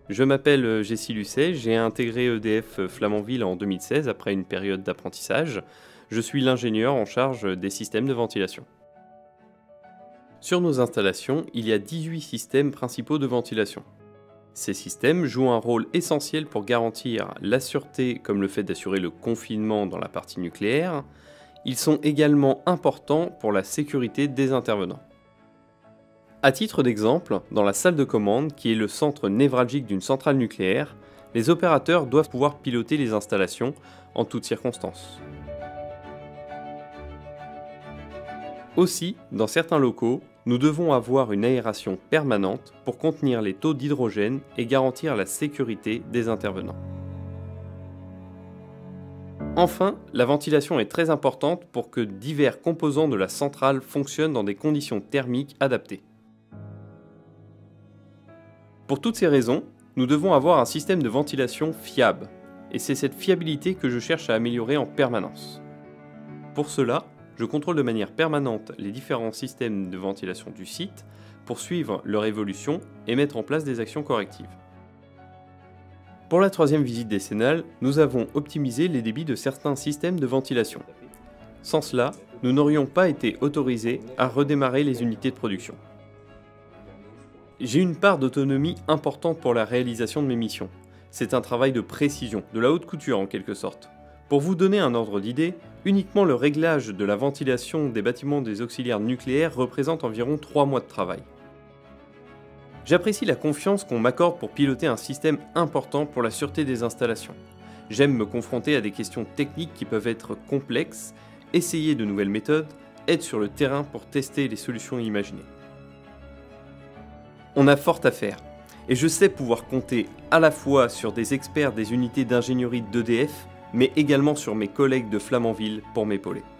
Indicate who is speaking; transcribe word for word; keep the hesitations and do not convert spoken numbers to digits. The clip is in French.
Speaker 1: Je m'appelle Jessie Lucet, j'ai intégré E D F Flamanville en deux mille seize après une période d'apprentissage. Je suis l'ingénieur en charge des systèmes de ventilation. Sur nos installations, il y a dix-huit systèmes principaux de ventilation. Ces systèmes jouent un rôle essentiel pour garantir la sûreté, comme le fait d'assurer le confinement dans la partie nucléaire. Ils sont également importants pour la sécurité des intervenants. À titre d'exemple, dans la salle de commande, qui est le centre névralgique d'une centrale nucléaire, les opérateurs doivent pouvoir piloter les installations en toutes circonstances. Aussi, dans certains locaux, nous devons avoir une aération permanente pour contenir les taux d'hydrogène et garantir la sécurité des intervenants. Enfin, la ventilation est très importante pour que divers composants de la centrale fonctionnent dans des conditions thermiques adaptées. Pour toutes ces raisons, nous devons avoir un système de ventilation fiable, et c'est cette fiabilité que je cherche à améliorer en permanence. Pour cela, je contrôle de manière permanente les différents systèmes de ventilation du site pour suivre leur évolution et mettre en place des actions correctives. Pour la troisième visite décennale, nous avons optimisé les débits de certains systèmes de ventilation. Sans cela, nous n'aurions pas été autorisés à redémarrer les unités de production. J'ai une part d'autonomie importante pour la réalisation de mes missions. C'est un travail de précision, de la haute couture en quelque sorte. Pour vous donner un ordre d'idée, uniquement le réglage de la ventilation des bâtiments des auxiliaires nucléaires représente environ trois mois de travail. J'apprécie la confiance qu'on m'accorde pour piloter un système important pour la sûreté des installations. J'aime me confronter à des questions techniques qui peuvent être complexes, essayer de nouvelles méthodes, être sur le terrain pour tester les solutions imaginées. On a fort à faire, et je sais pouvoir compter à la fois sur des experts des unités d'ingénierie d'E D F, mais également sur mes collègues de Flamanville pour m'épauler.